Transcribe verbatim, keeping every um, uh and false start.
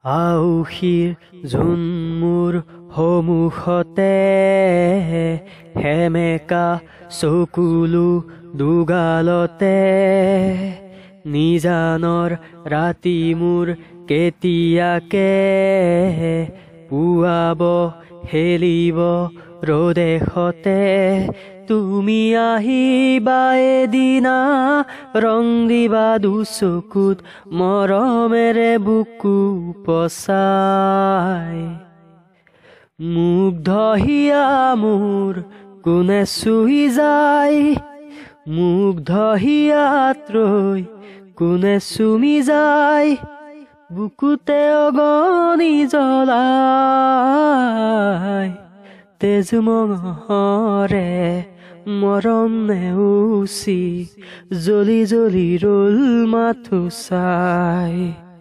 আউশীৰ জোন মোৰ সন্মুখতে হেমেকা চকুলো দুগালতে নিজানৰ ৰাতি মোৰ কেতিয়াকে পুৱাব হেলিব ৰদেশতে তুমি আহিবা এদিনা ৰং দিবা দুচকুত মৰমেৰে বুকু পচাই মুগ্ধ হিয়া মোৰ কোনে চুই যায় মুগ্ধ হিয়াত ৰৈ কোনে চুমি যায় বুকুতে অগনি জ্বলাই তেজ মঙহৰে মৰম নেউচি জ্বলি জ্বলি ৰল মাথো চাই